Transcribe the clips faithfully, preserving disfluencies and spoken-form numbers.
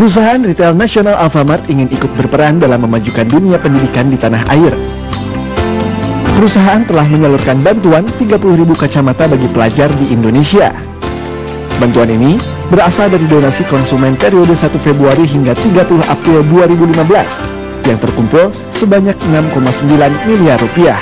Perusahaan retail nasional Alfamart ingin ikut berperan dalam memajukan dunia pendidikan di tanah air. Perusahaan telah menyalurkan bantuan tiga puluh ribu kacamata bagi pelajar di Indonesia. Bantuan ini berasal dari donasi konsumen periode satu Februari hingga tiga puluh April dua ribu lima belas yang terkumpul sebanyak enam koma sembilan miliar rupiah.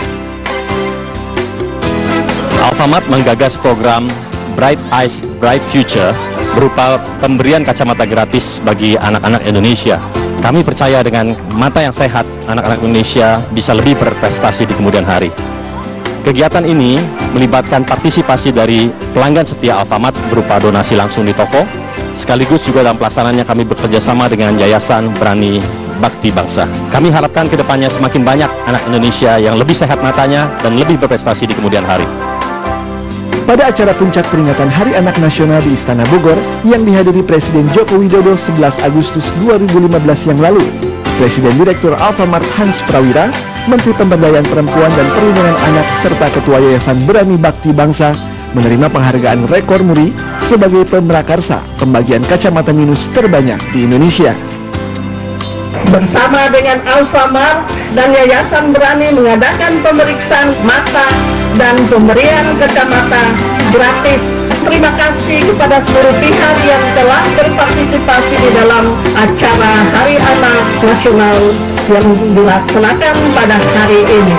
Alfamart menggagas program Bright Eyes, Bright Future berupa pemberian kacamata gratis bagi anak-anak Indonesia. Kami percaya dengan mata yang sehat, anak-anak Indonesia bisa lebih berprestasi di kemudian hari. Kegiatan ini melibatkan partisipasi dari pelanggan setia Alfamart berupa donasi langsung di toko, sekaligus juga dalam pelaksanaannya kami bekerjasama dengan Yayasan Berani Bakti Bangsa. Kami harapkan kedepannya semakin banyak anak Indonesia yang lebih sehat matanya dan lebih berprestasi di kemudian hari. Pada acara puncak peringatan Hari Anak Nasional di Istana Bogor yang dihadiri Presiden Joko Widodo sebelas Agustus dua ribu lima belas yang lalu, Presiden Direktur Alfamart Hans Prawira, Menteri Pemberdayaan Perempuan dan Perlindungan Anak, serta Ketua Yayasan Berani Bakti Bangsa menerima penghargaan rekor muri sebagai pemrakarsa pembagian kacamata minus terbanyak di Indonesia. Bersama dengan Alfamart dan Yayasan Berani mengadakan pemeriksaan mata dan pemberian kacamata gratis. Terima kasih kepada seluruh pihak yang telah berpartisipasi di dalam acara Hari Anak Nasional yang dilaksanakan pada hari ini.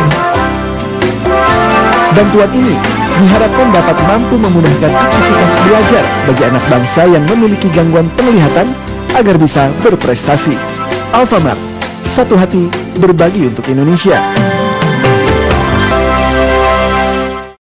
Bantuan ini diharapkan dapat mampu memudahkan aktivitas belajar bagi anak bangsa yang memiliki gangguan penglihatan agar bisa berprestasi. Alfamart, satu hati berbagi untuk Indonesia.